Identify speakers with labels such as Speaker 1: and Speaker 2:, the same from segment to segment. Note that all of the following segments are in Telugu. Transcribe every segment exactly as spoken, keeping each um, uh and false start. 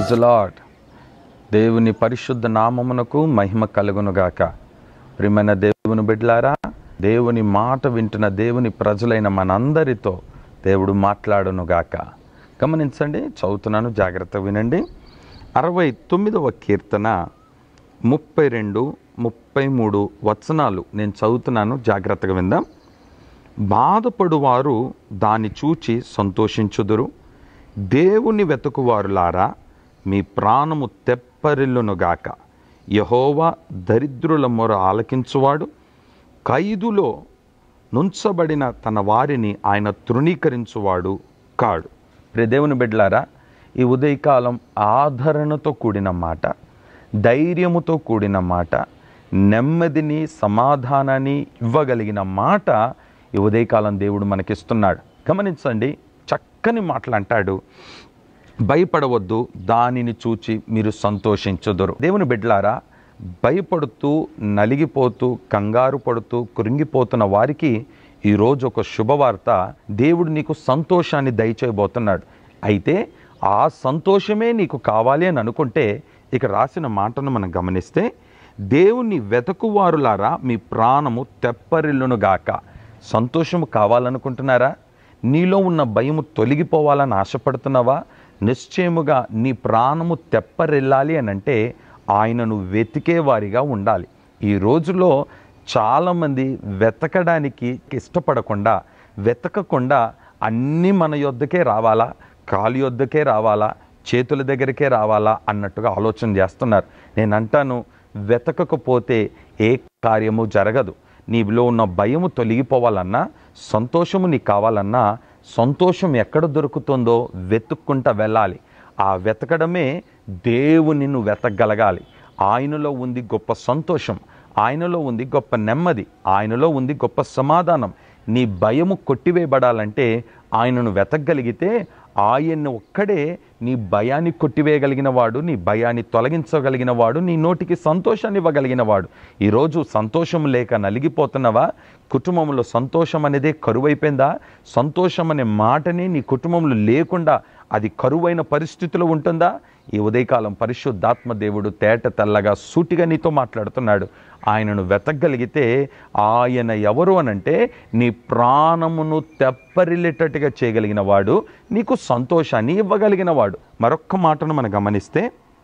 Speaker 1: Praise the lord. దేవుని పరిశుద్ధ నామమునకు మహిమ కలుగునుగాక. ప్రియమైన దేవుని బిడ్డలారా, దేవుని మాట వింటున్న దేవుని ప్రజలైన మనందరితో దేవుడు మాట్లాడునుగాక. గమనించండి, చదువుతున్నాను, జాగ్రత్తగా వినండి. అరవై తొమ్మిదవ కీర్తన ముప్పై రెండు ముప్పై మూడు వచనాలు నేను చదువుతున్నాను, జాగ్రత్తగా విందాం. బాధపడువారు దాన్ని చూచి సంతోషించుదురు. దేవుని వెతుకువారులారా, మీ ప్రాణము తెప్పరిల్లునుగాక. యెహోవా దరిద్రుల మొర ఆలకించువాడు, ఖైదులో నుంచబడిన తన వారిని ఆయన తృణీకరించువాడు కాడు. ప్రియ దేవుని బిడ్డలారా, ఈ ఉదయకాలం ఆదరణతో కూడిన మాట, ధైర్యముతో కూడిన మాట, నెమ్మదిని సమాధానాన్ని ఇవ్వగలిగిన మాట ఈ ఉదయకాలం దేవుడు మనకిస్తున్నాడు. గమనించండి, చక్కని మాటలు అంటాడు. భయపడవద్దు, దానిని చూచి మీరు సంతోషించుదురు. దేవుని బిడ్డలారా, భయపడుతూ నలిగిపోతూ కంగారు పడుతూ కృంగిపోతున్న వారికి ఈరోజు ఒక శుభవార్త. దేవుడు నీకు సంతోషాన్ని దయచేయబోతున్నాడు. అయితే ఆ సంతోషమే నీకు కావాలి అని అనుకుంటే ఇక రాసిన మాటను మనం గమనిస్తే, దేవుని వెతకువారులారా, మీ ప్రాణము తెప్పరిల్లునుగాక. సంతోషము కావాలనుకుంటున్నారా? నీలో ఉన్న భయము తొలగిపోవాలని ఆశపడుతున్నావా? నిశ్చయముగా నీ ప్రాణము తెప్పరిల్లాలి అని అంటే ఆయనను వెతికేవారిగా ఉండాలి. ఈ రోజులో చాలామంది వెతకడానికి ఇష్టపడకుండా, వెతకకుండా అన్నీ మన యొద్దకే రావాలా, కాలు యొద్దకే రావాలా, చేతుల దగ్గరికే రావాలా అన్నట్టుగా ఆలోచన చేస్తున్నారు. నేను అంటాను, వెతకకపోతే ఏ కార్యము జరగదు. నీలో ఉన్న భయము తొలగిపోవాలన్నా, సంతోషము నీకు కావాలన్నా, సంతోషం ఎక్కడ దొరుకుతుందో వెతుక్కుంటా వెళ్ళాలి. ఆ వెతకడమే దేవుని నువ్వు వెతకగలగాలి. ఆయనలో ఉంది గొప్ప సంతోషం, ఆయనలో ఉంది గొప్ప నెమ్మది, ఆయనలో ఉంది గొప్ప సమాధానం. నీ భయము కొట్టివేయబడాలంటే ఆయనను వెతకగలిగితే ఆయన్ని ఒక్కడే నీ భయాన్ని కొట్టివేయగలిగిన వాడు, నీ భయాన్ని తొలగించగలిగిన వాడు, నీ నోటికి సంతోషాన్ని ఇవ్వగలిగిన వాడు. ఈరోజు సంతోషం లేక నలిగిపోతున్నావా? కుటుంబంలో సంతోషం అనేదే కరువైపోయిందా? సంతోషం అనే మాటని నీ కుటుంబంలో లేకుండా అది కరువైన పరిస్థితిలో ఉంటుందా? ఈ ఉదయకాలం పరిశుద్ధాత్మ దేవుడు తేట తెల్లగా సూటిగా నీతో మాట్లాడుతున్నాడు. ఆయనను వెతకగలిగితే ఆయన ఎవరు అనంటే నీ ప్రాణమును తెప్పరిల్లేటట్టుగా చేయగలిగిన వాడు, నీకు సంతోషాన్ని ఇవ్వగలిగిన వాడు. మరొక్క మాటను మనం గమనిస్తే,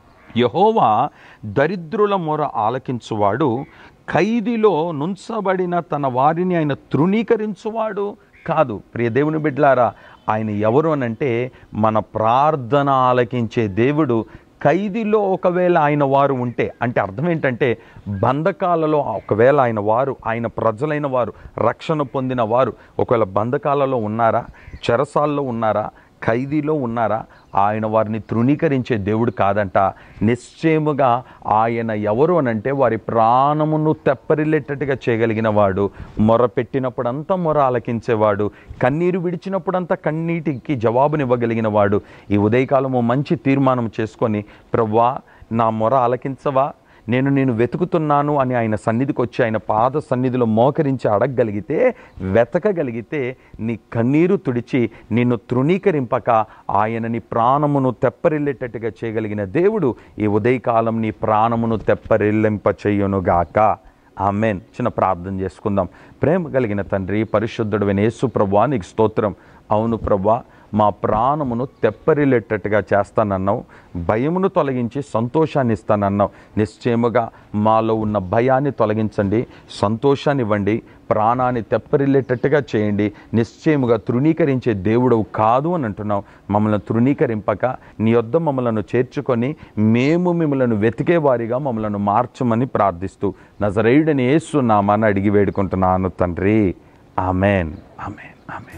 Speaker 1: యెహోవా దరిద్రుల మొర ఆలకించువాడు, ఖైదీలో నుంచబడిన తన వారిని ఆయన తృణీకరించువాడు కాదు. ప్రియ దేవుని బిడ్డలారా, ఆయన ఎవరు అనంటే మన ప్రార్థన ఆలకించే దేవుడు. ఖైదీలో ఒకవేళ ఆయన వారు ఉంటే, అంటే అర్థం ఏంటంటే బంధకాలలో ఒకవేళ ఆయన వారు, ఆయన ప్రజలైన వారు, రక్షణ పొందిన వారు ఒకవేళ బంధకాలలో ఉన్నారా, చెరసాల్లో ఉన్నారా, ఖైదీలో ఉన్నారా, ఆయన వారిని తృణీకరించే దేవుడు కాదంట. నిశ్చయముగా ఆయన ఎవరు అనంటే వారి ప్రాణమును తెప్పరిల్లేటట్టుగా చేయగలిగిన వాడు, మొర పెట్టినప్పుడంతా మొర ఆలకించేవాడు, కన్నీరు విడిచినప్పుడంతా కన్నీటికి జవాబునివ్వగలిగిన వాడు. ఈ ఉదయకాలము మంచి తీర్మానం చేసుకొని, ప్రభువా నా మొర ఆలకించవా, నేను నేను వెతుకుతున్నాను అని ఆయన సన్నిధికి వచ్చి ఆయన పాద సన్నిధిలో మోకరించి అడగగలిగితే, వెతకగలిగితే నీ కన్నీరు తుడిచి నిన్ను తృణీకరింపక ఆయన నీ ప్రాణమును తెప్పరిల్లేటట్టుగా చేయగలిగిన దేవుడు ఈ ఉదయకాలం నీ ప్రాణమును తెప్పరిల్లింప చెయ్యునుగాక. ఆమేన్. చిన్న ప్రార్థన చేసుకుందాం. ప్రేమ కలిగిన తండ్రి, పరిశుద్ధుడైన యేసు ప్రభువా, నీకు స్తోత్రం. అవును ప్రభువా, మా ప్రాణమును తెప్పరిల్లేటట్టుగా చేస్తానన్నావు, భయమును తొలగించి సంతోషాన్ని ఇస్తానన్నావు. నిశ్చయముగా మాలో ఉన్న భయాన్ని తొలగించండి, సంతోషాన్ని ఇవ్వండి, ప్రాణాన్ని తెప్పరిల్లేటట్టుగా చేయండి. నిశ్చయముగా తృణీకరించే దేవుడవు కాదు అని అంటున్నావు. మమ్మల్ని తృణీకరింపక నీ యొద్ద మమ్మలను చేర్చుకొని మేము మిమ్మల్ని వెతికే వారిగా మమ్మల్ని మార్చమని ప్రార్థిస్తూ నజరేయుడైన యేసు నామాన్ని అడిగి వేడుకుంటున్నాను తండ్రి. ఆమేన్, ఆమేన్, ఆమేన్.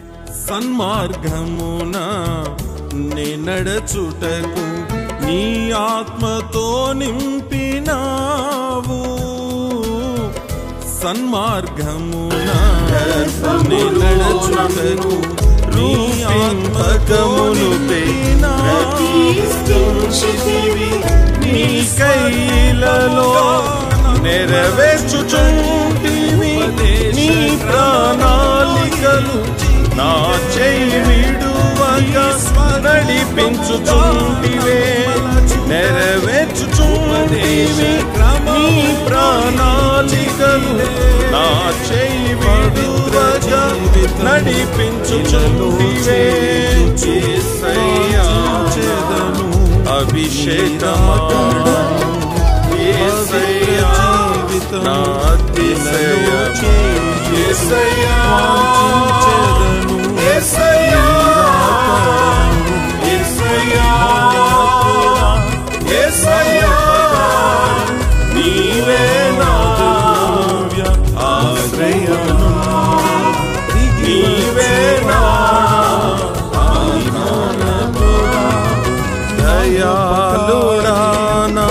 Speaker 2: సన్మార్గమున నే నడచుటకు నీ ఆత్మతో నింపినావు. సన్మార్గమున నే నడచుటకు నీ ఆత్మతో నింపినావు. నీ కైలలో నెరవేర్చుచుంటివి నీ ప్రణాళికలు. నా చెయ్యి విడువక నడిపించుచుంటివే నెరవేర్చుచుంటివి నీ ప్రణాళికలు నా చేయి విడువక నడిపించుచుంటివే యేసయ్యా అభిషేకమాడు యేసయ్యా నా అతిశయము యేసయ్యా యేసయ్యా యేసయ్యా యేసయ్యా నీవే నా ఆశ్రయము నీవే నా దయాళుడా నా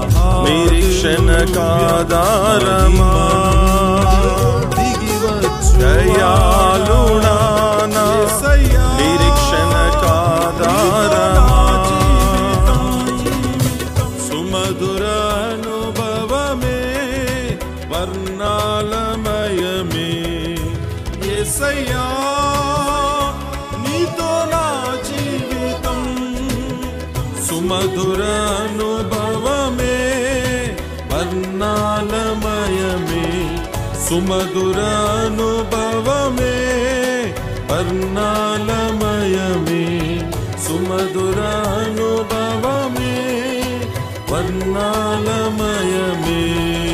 Speaker 2: నిరీక్షణకాధారమా దయాళుడా నా నిరీక్షణకాధారమా సుమధుర అనుభవమే వర్ణాలమయమే యేసయ్యా నీతో నా జీవితం సుమధుర అనుభవమే వర్ణాలమయమే సుమధుర అనుభవమే వర్ణాలమయమే సుమధుర అనుభవమే వర్ణాలమయమే